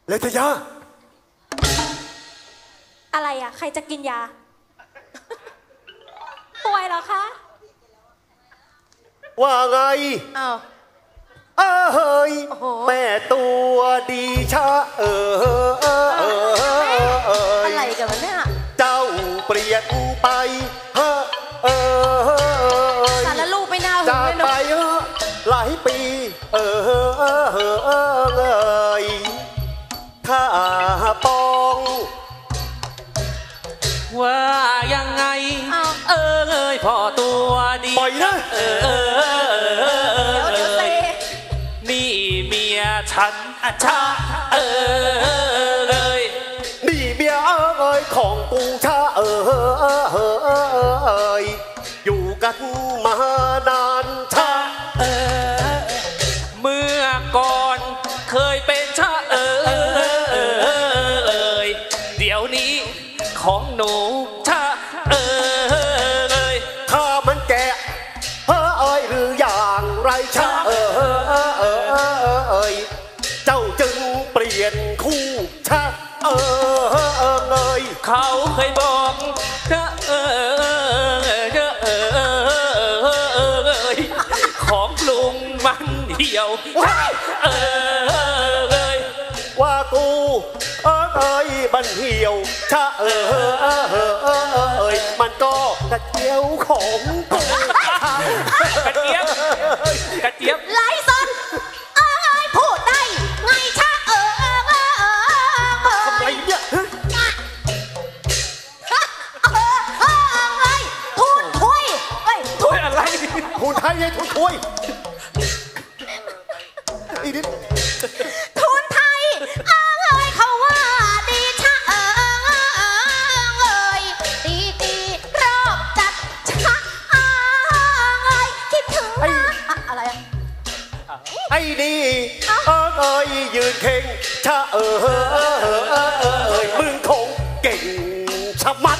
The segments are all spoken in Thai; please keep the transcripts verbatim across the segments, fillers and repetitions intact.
เลทยาอะไรอ่ะใครจะกินยาป่วยเหรอคะว่าไงอ้าวเอ้ยแม่ตัวดีชะเออเออเออเอออะไรกันวะเนี่ยเจ้าเปลี่ยนไปเฮ้อเออสารลูกไม่น่าหึงเลยเนาะจากไปหลายปีเออเออเออเออเลยถ้าปองว่ายังไงเออเอยพ่อตัวดีปล่อยนะเออเออเดี๋ยวเดี๋ยวเตะนี่เมียฉันอาชาเออเลยนี่เมียเอ้ยของกูชาเออเออเออเอยอยู่กันมานานชาเออเมื่อก่อนเคยเป็นชาเออเออเอยเดี๋ยวนี้ของหนูชาเออเลยถ้ามันแก่เฮ้อเอ้ยหรืออย่างไรชาเออเออเออเออเอยเจ้าจึงเปลี่ยนคู่ชาเออเออเออเอยเขาเคยบอกชาเออเออเออเออเอยของลุงมันเหี่ยวเออเลยว่ากูเออเอ้ยมันเหี่ยวชาเออเออเออเออเอ้ยมันก็กระเจียวของกูกระเจี๊ยบกระเจี๊ยบไล่ซอนเอ้ยพูดได้ไงชาเออเออเออเออทำไรเนี่ยเออเออทุนถ้วยเอ้ยถ้วยอะไรทุนไทยไงทุนถ้วยอีนิดทุนไทยเอ้ยเขาว่าดีชะเออเอ้ยตีตีรอบจัดชะเอ้ยคิดถึงอะไรไอ้นี่เออเอ้ยยืนเข่งชะเออเออเออเออเอ้ยมึงคงเก่งชะมัด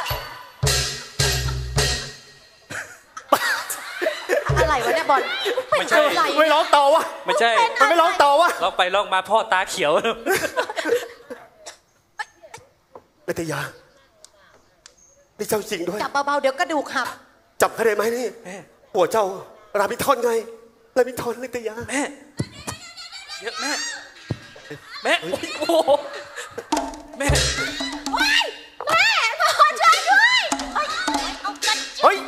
อะไรวะเนี่ยบอลไม่ใช่ไม่ร้องต่อวะไม่ใช่มันไม่ร้องต่อวะร้องไปร้องมาพ่อตาเขียวเนตยานี่เจ้าจริงด้วยจับเบาๆเดี๋ยวกระดูกหักจับเขาได้ไหมนี่หัวเจ้ารามินทอนไงรามินทอนเนตยาแม่เยอะแม่แม่โอ้โหแม่แม่พ่อช่วยด้วยเฮ้ย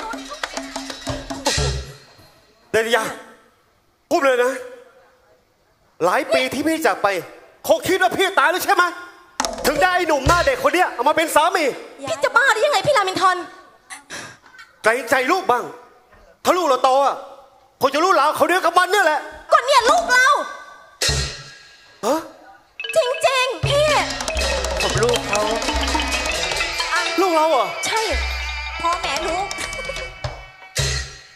เนตยาพูดเลยนะหลายปีที่พี่จากไปคงคิดว่าพี่ตายแล้วใช่ไหมถึงได้ไอ้หนุ่มหน้าเด็กคนนี้เอามาเป็นสามีพี่จะบ้าได้ยังไงพี่รามินทอนไกลใจลูกบ้างถ้าลูกเราโตอ่ะคงจะรู้หลาเขาเดียวกับมันเนี่ยแหละก็เนี่ยลูกเราฮะจริงๆพี่ผมลูกเขาลูกเราเหรอใช่พ่อแม่รู้